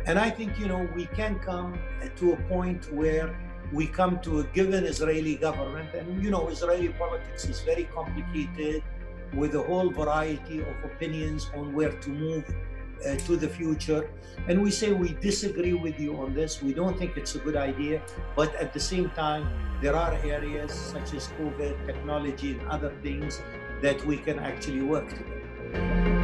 And I think, we can come to a point where we come to a given Israeli government. And, Israeli politics is very complicated with a whole variety of opinions on where to move to the future. And we say we disagree with you on this. We don't think it's a good idea. But at the same time, there are areas such as COVID, technology, and other things that we can actually work together.